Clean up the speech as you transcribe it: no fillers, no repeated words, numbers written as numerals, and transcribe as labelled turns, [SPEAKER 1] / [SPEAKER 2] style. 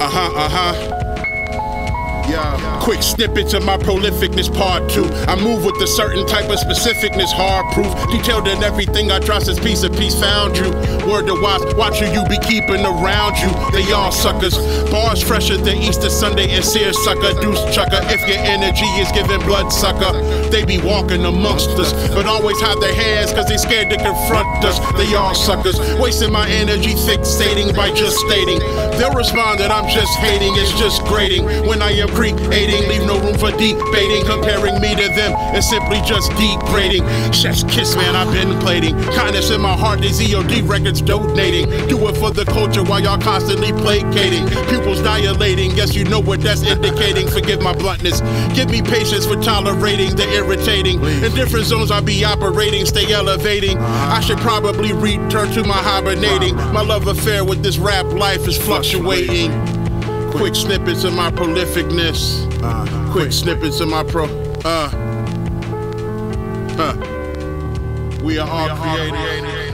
[SPEAKER 1] Yeah. Quick snippets of my prolificness, part 2. I move with a certain type of specificness, hard proof. Detailed in everything I trust as piece of peace found you. Word to wise, watch who you be keeping around you. They all suckers. Bars fresher than Easter Sunday and seersucker. Deuce chucker, if your energy is giving blood sucker. They be walking amongst us, but always hide their hands cause they scared to confront us. They all suckers. Wasting my energy fixating by just stating. They'll respond that I'm just hating, it's just grating. When I am creating, leave no room for debating. Comparing me to them is simply just degrading. Chef's kiss, man, I've been plating. Kindness in my heart, these EOD records donating. Do it for the culture while y'all constantly placating. Pupils dilating, guess you know what that's indicating. Forgive my bluntness, give me patience for tolerating the irritating. In different zones I be operating, stay elevating. I should probably return to my hibernating. My love affair with this rap life is fluctuating. Quick snippets of my prolificness. Quick snippets of my We are all creative.